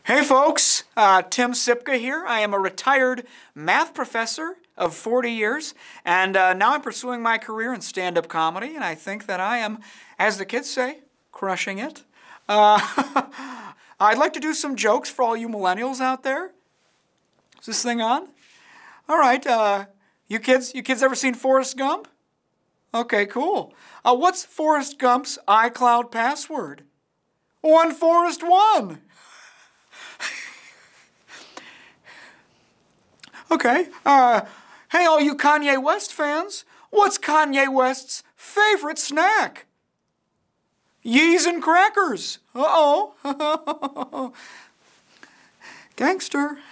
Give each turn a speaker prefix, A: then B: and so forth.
A: Hey folks, Tim Sipka here. I am a retired math professor of 40 years, and now I'm pursuing my career in stand-up comedy, and I think that I am, as the kids say, crushing it. I'd like to do some jokes for all you millennials out there. Is this thing on? All right, you kids ever seen Forrest Gump? Okay, cool. What's Forrest Gump's iCloud password? One Forrest One. Okay, hey all you Kanye West fans, what's Kanye West's favorite snack? Yeast and crackers. Uh-oh. Gangster.